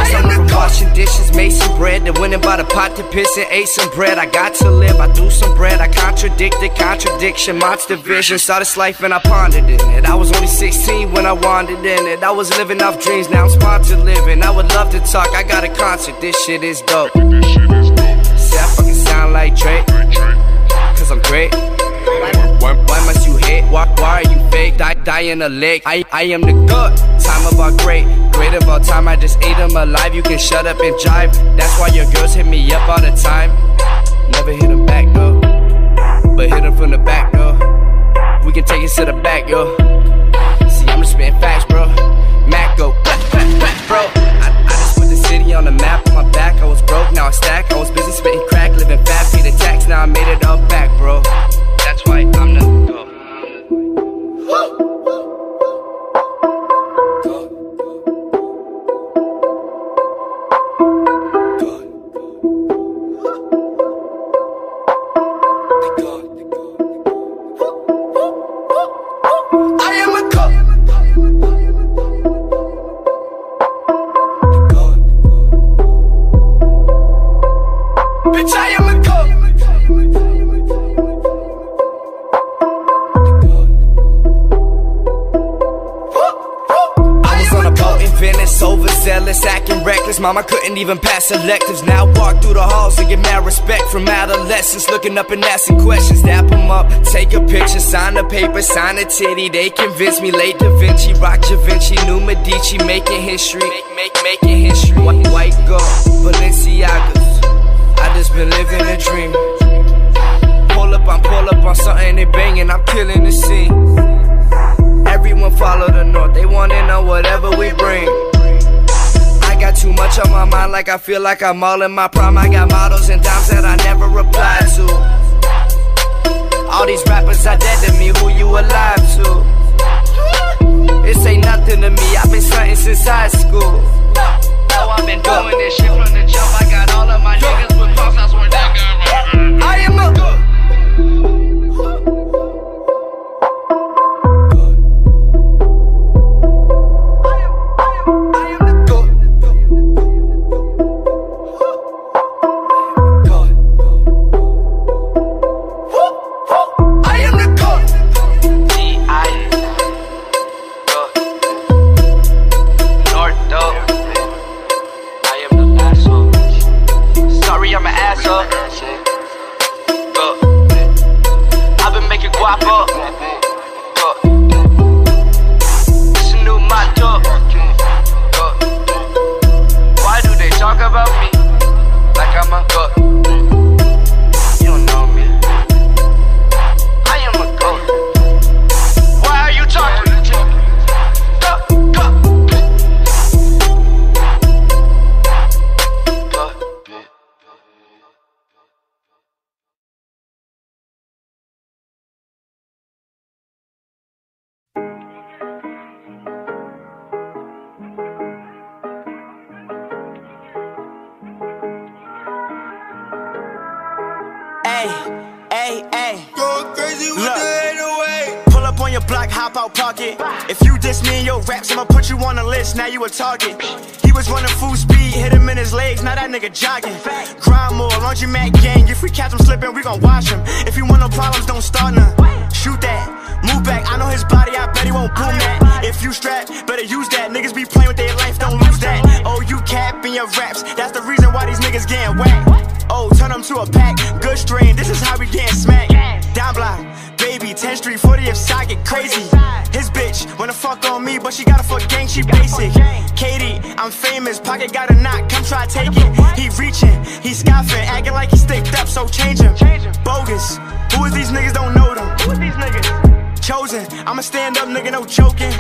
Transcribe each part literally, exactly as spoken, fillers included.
I went from washing dishes, made some bread, then went and bought a pot to piss and ate some bread. I got to live, I threw some bread, I contradicted contradiction, monster vision. Saw this life and I pondered in it. I was only sixteen when I wandered in it. I was living off dreams, now I'm sponsored living. I would love to talk, I got a concert, this shit is dope. Say I fucking sound like Drake, cause I'm great. Why, why must you hate? Why, why are you fake? Die, die in a lake. I, I am the good. Time of our great, great of all time. I just ate them alive. You can shut up and jive. That's why your girls hit me up all the time. Never hit them back though, but hit them from the back though. We can take it to the back, yo. See, I'm just spitting facts, bro. Mac go, bro. I, I just put the city on the map on my back. I was broke, now I stack. I was busy spitting crack, living fat, pay the tax. Now I made it all back, bro. That's why I'm the go. I am a cook. Bitch, I am a cook. Venice, overzealous, acting reckless. Mama couldn't even pass electives. Now walk through the halls and get mad respect from adolescents. Looking up and asking questions. Dap them up, take a picture, sign the paper, sign a titty. They convince me late Da Vinci, rock Da Vinci, new Medici, making history, make, make, making history. White, white gold, Balenciagas. I just been living a dream. Pull up, I'm pull up on something they banging. I'm killing the scene. Everyone follow the north, they wanna know whatever we bring. I got too much on my mind, like I feel like I'm all in my prime. I got models and dimes that I never replied to. All these rappers are dead to me, who you alive to? This ain't nothing to me, I've been stunting since high school. Now I've been doing this shit from the jump. I got all of my niggas with puffs, I swear that guy. I am a If you diss me in your raps, I'ma put you on the list, now you a target. He was running full speed, hit him in his legs, now that nigga jogging. Grind more, laundromat gang, if we catch him slipping, we gon' wash him. If you want no problems, don't start none. Shoot that, move back, I know his body, I bet he won't boom that. If you strap, better use that, niggas be playing with their life, don't lose that. Oh, you cap in your raps, that's the reason why these niggas getting whacked. Oh, turn them to a pack, good strain, this is how we getting smacked. Down block, baby, tenth street, fortieth side, get crazy. His bitch wanna fuck on me, but she got a fuck gang, she basic. Katie, I'm famous, pocket got a knock, come try take it. He reaching, he scoffing, acting like he sticked up, so change him. Bogus, who is these niggas, don't know them. Who is these niggas? Chosen, I'm a stand up nigga, no joking.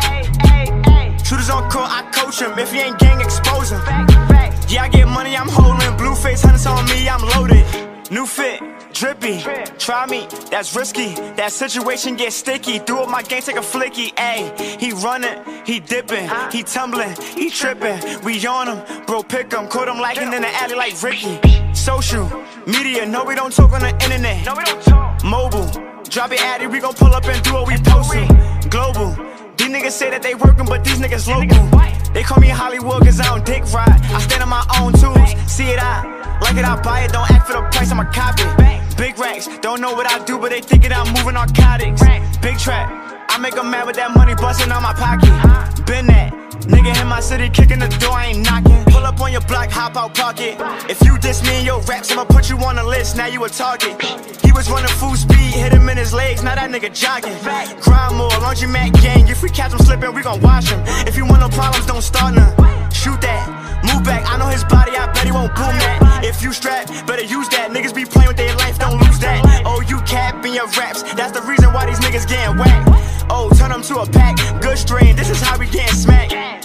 Shooters on court, I coach him, if he ain't gang, expose him. Yeah, I get money, I'm holding, blue face, hunters on me, I'm loaded. New fit, drippy, try me, that's risky. That situation get sticky, do up my game, take a flicky. Ayy, he running, he dipping, he tumbling, he tripping. We on him, bro, pick him, caught him lacking in the alley like Ricky. Social media, no, we don't talk on the internet. No, we don't talk. Mobile, drop it addy, we gon' pull up and do what we postin'. Global, these niggas say that they working, but these niggas local. They call me Hollywood cause I don't dick ride. I stand on my own tools, see it I like it, I buy it, don't act for the price, I'ma cop it. Big racks, don't know what I do, but they thinking I'm moving narcotics. Big trap, I make them mad with that money busting out my pocket. Been that, nigga in my city kicking the door, I ain't knocking. Pull up on your block, hop out pocket. If you diss me in your raps, I'ma put you on the list, now you a target. He was running full speed, hit him in his legs, now that nigga jogging. Grind more, laundromat gang, if we catch him slipping, we gon' wash him. If you want no problems, don't start none. Shoot that, move back, I know his body, I bet he won't boom that. If you strap, better use that, niggas be playing with their life, don't lose that. Oh, you cap in your raps, that's the reason why these niggas getting whacked. Oh, turn them to a pack, good strain, this is how we getting smacked.